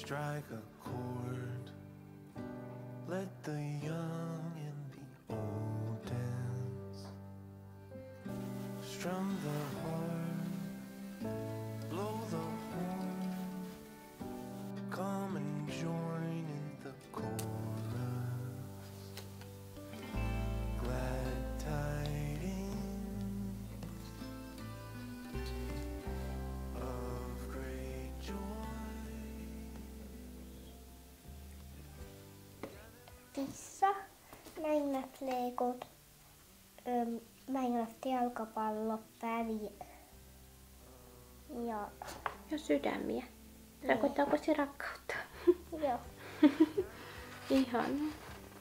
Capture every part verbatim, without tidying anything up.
strike a chord. Let the young and the old dance. Strum the horn, blow the horn. Come and join in the chorus. Glad tidings of great joy. Tissa, Minecraft-legot, ähm, Minecraft-jalkapallo, pävi ja... Ja sydämiä. Tarkoittaako se rakkautta? Joo. Ihan.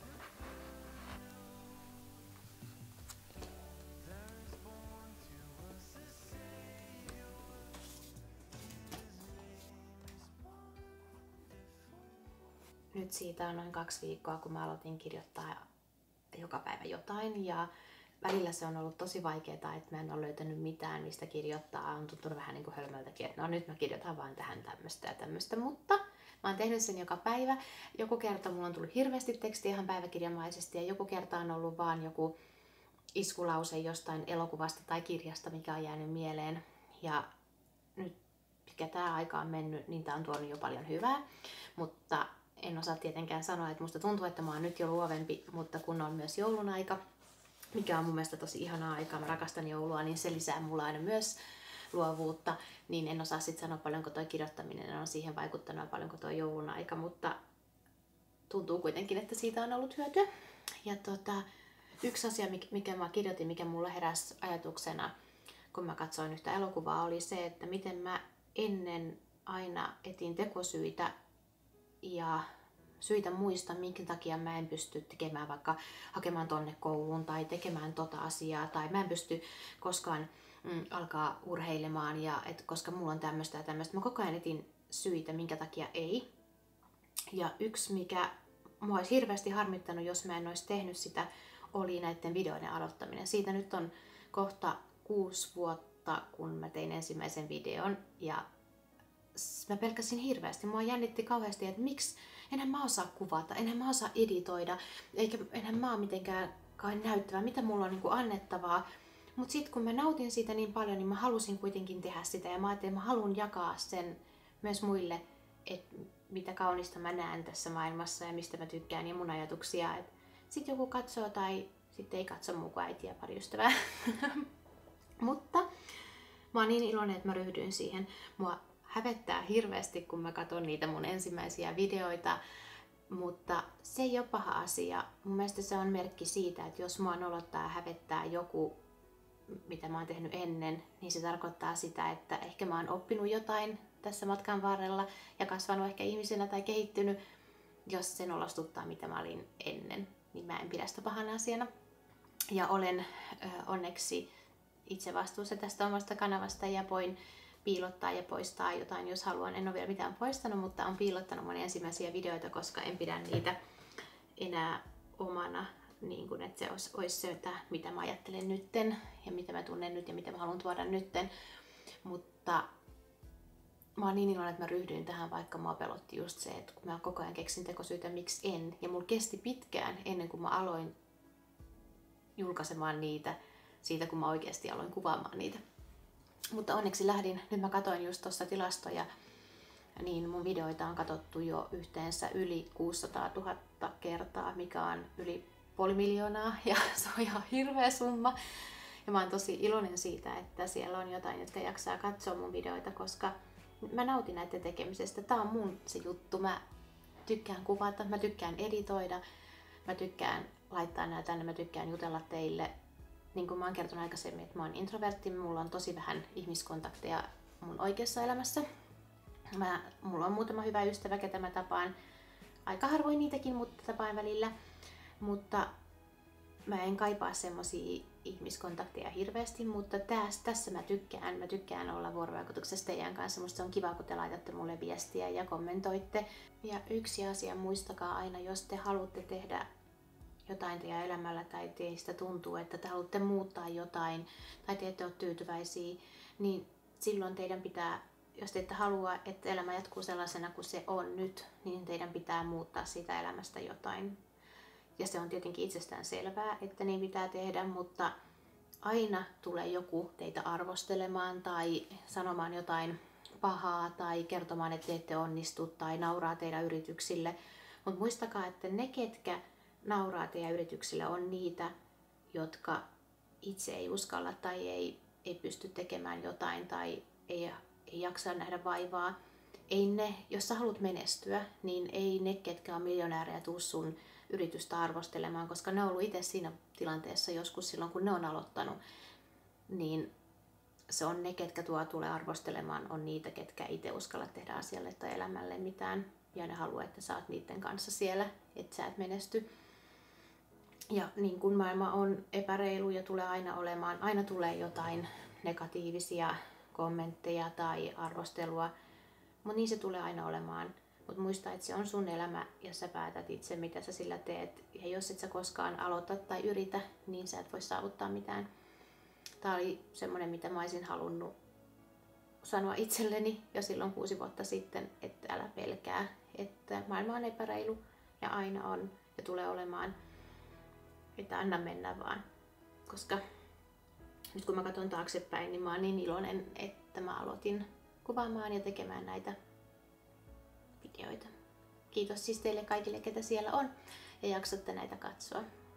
Nyt siitä on noin kaksi viikkoa, kun mä aloitin kirjoittaa joka päivä jotain ja välillä se on ollut tosi vaikeaa, että mä en ole löytänyt mitään, mistä kirjoittaa. On tuntunut vähän niin kuin hölmöltäkin, että no nyt mä kirjoitan vaan tähän tämmöistä ja tämmöistä, mutta mä oon tehnyt sen joka päivä. Joku kerta mulla on tullut hirveästi tekstiä ihan päiväkirjamaisesti ja joku kerta on ollut vaan joku iskulause jostain elokuvasta tai kirjasta, mikä on jäänyt mieleen. Ja nyt mikä tää aika on mennyt, niin tää on tuonut jo paljon hyvää, mutta en osaa tietenkään sanoa, että musta tuntuu, että mä oon nyt jo luovempi, mutta kun on myös joulun aika, mikä on mun mielestä tosi ihanaa aikaa, mä rakastan joulua, niin se lisää mulla aina myös luovuutta, niin en osaa sitten sanoa paljonko toi kirjoittaminen on siihen vaikuttanut ja paljonko toi joulun aika, mutta tuntuu kuitenkin, että siitä on ollut hyötyä. Ja tota, yksi asia, mikä mä kirjoitin, mikä mulla heräsi ajatuksena, kun mä katsoin yhtä elokuvaa, oli se, että miten mä ennen aina etin tekosyitä ja syitä muista, minkä takia mä en pysty tekemään vaikka hakemaan tonne kouluun tai tekemään tota asiaa tai mä en pysty koskaan mm, alkaa urheilemaan ja et, koska mulla on tämmöistä ja tämmöistä. Mä koko ajan etin syitä, minkä takia ei. Ja yksi, mikä mua olisi hirveästi harmittanut, jos mä en olisi tehnyt sitä, oli näiden videoiden aloittaminen. Siitä nyt on kohta kuusi vuotta, kun mä tein ensimmäisen videon ja mä pelkäsin hirveästi. Mua jännitti kauheasti, että miksi enhän mä osaa kuvata, enhän mä osaa editoida, eikä enhän mä ole mitenkään näyttävää, mitä mulla on niin kuin annettavaa. Mutta sitten kun mä nautin siitä niin paljon, niin mä halusin kuitenkin tehdä sitä ja mä ajattelin, että mä haluan jakaa sen myös muille, että mitä kaunista mä näen tässä maailmassa ja mistä mä tykkään ja mun ajatuksia. Sitten joku katsoo tai sitten ei katso muu kuin äiti ja pari ystävää. Mutta mä oon niin iloinen, että mä ryhdyin siihen. Mua hävettää hirveästi, kun mä katson niitä mun ensimmäisiä videoita, mutta se ei ole paha asia. Mun mielestä se on merkki siitä, että jos mua nolottaa ja hävettää joku, mitä mä oon tehnyt ennen, niin se tarkoittaa sitä, että ehkä mä oon oppinut jotain tässä matkan varrella ja kasvanut ehkä ihmisenä tai kehittynyt. Jos se nolostuttaa, mitä mä olin ennen, niin mä en pidä sitä pahana asiana. Ja olen ö, onneksi itse vastuussa tästä omasta kanavasta ja voin piilottaa ja poistaa jotain, jos haluan. En ole vielä mitään poistanut, mutta olen piilottanut mun ensimmäisiä videoita, koska en pidä niitä enää omana, niin kuin, että se olisi, olisi se, mitä mä ajattelen nytten ja mitä mä tunnen nyt ja mitä mä haluan tuoda nytten. Mutta mä oon niin iloinen, että mä ryhdyin tähän, vaikka mua pelotti just se, että kun mä koko ajan keksin tekosyitä, miksi en. Ja mulla kesti pitkään ennen kuin mä aloin julkaisemaan niitä, siitä kun mä oikeasti aloin kuvaamaan niitä. Mutta onneksi lähdin, nyt mä katoin just tuossa tilastoja, niin mun videoita on katsottu jo yhteensä yli kuusisataatuhatta kertaa, mikä on yli puoli miljoonaa ja se on ihan hirveä summa. Ja mä oon tosi iloinen siitä, että siellä on jotain, jotka jaksaa katsoa mun videoita, koska mä nautin näiden tekemisestä. Tää on mun se juttu. Mä tykkään kuvata, mä tykkään editoida, mä tykkään laittaa nää tänne, mä tykkään jutella teille. Niin kuin mä oon kertonut aikaisemmin, että mä oon introvertti, mulla on tosi vähän ihmiskontakteja mun oikeassa elämässä. Mä, mulla on muutama hyvä ystävä, ketä mä tapaan. Aika harvoin niitäkin, mutta tapaan välillä. Mutta mä en kaipaa semmosia ihmiskontakteja hirveästi, mutta täs, tässä mä tykkään. Mä tykkään olla vuorovaikutuksessa teidän kanssa. Musta on kiva, kun te laitatte mulle viestiä ja kommentoitte. Ja yksi asia, muistakaa aina, jos te haluatte tehdä jotain teidän elämällä tai teistä tuntuu, että te haluatte muuttaa jotain tai te ette ole tyytyväisiä, niin silloin teidän pitää jos te ette halua, että elämä jatkuu sellaisena kuin se on nyt, niin teidän pitää muuttaa siitä elämästä jotain. Ja se on tietenkin itsestään selvää, että niin pitää tehdä, mutta aina tulee joku teitä arvostelemaan tai sanomaan jotain pahaa tai kertomaan, että te ette onnistu tai nauraa teidän yrityksille. Mutta muistakaa, että ne, ketkä nauraa teidän yrityksille, on niitä, jotka itse ei uskalla tai ei, ei pysty tekemään jotain tai ei, ei jaksa nähdä vaivaa. Ei ne, jos sä haluat menestyä, niin ei ne, ketkä on miljonäärejä, tuu sun yritystä arvostelemaan, koska ne on ollut itse siinä tilanteessa joskus silloin, kun ne on aloittanut. Niin se on ne, ketkä tuo tulee arvostelemaan, on niitä, ketkä itse uskalla tehdä asialle tai elämälle mitään. Ja ne haluaa, että sä oot niiden kanssa siellä, että sä et menesty. Ja niin kuin maailma on epäreilu ja tulee aina olemaan, aina tulee jotain negatiivisia kommentteja tai arvostelua, mutta niin se tulee aina olemaan. Mutta muista, että se on sun elämä ja sä päätät itse, mitä sä sillä teet. Ja jos et sä koskaan aloita tai yritä, niin sä et voi saavuttaa mitään. Tää oli semmonen, mitä mä olisin halunnut sanoa itselleni jo silloin kuusi vuotta sitten, että älä pelkää, että maailma on epäreilu ja aina on ja tulee olemaan. Että anna mennä vaan. Koska nyt kun mä katson taaksepäin, niin mä oon niin iloinen, että mä aloitin kuvaamaan ja tekemään näitä videoita. Kiitos siis teille kaikille, ketä siellä on ja jaksatte näitä katsoa.